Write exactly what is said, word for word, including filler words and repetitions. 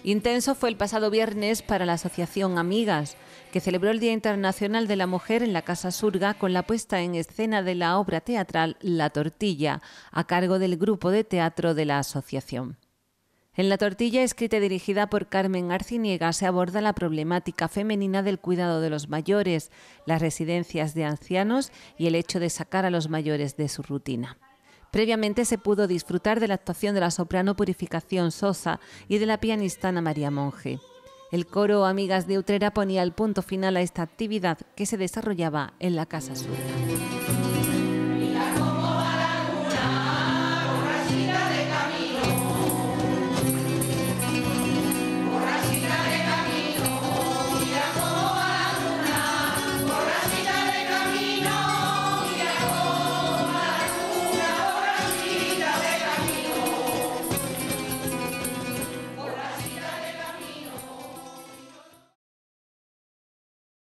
Intenso fue el pasado viernes para la Asociación Amigas, que celebró el Día Internacional de la Mujer en la Casa Surga con la puesta en escena de la obra teatral La Tortilla, a cargo del grupo de teatro de la asociación. En La Tortilla, escrita y dirigida por Carmen Arciniega, se aborda la problemática femenina del cuidado de los mayores, las residencias de ancianos y el hecho de sacar a los mayores de su rutina. Previamente se pudo disfrutar de la actuación de la soprano Purificación Sosa y de la pianista Ana María Monge. El coro Amigas de Utrera ponía el punto final a esta actividad que se desarrollaba en la Casa Surga.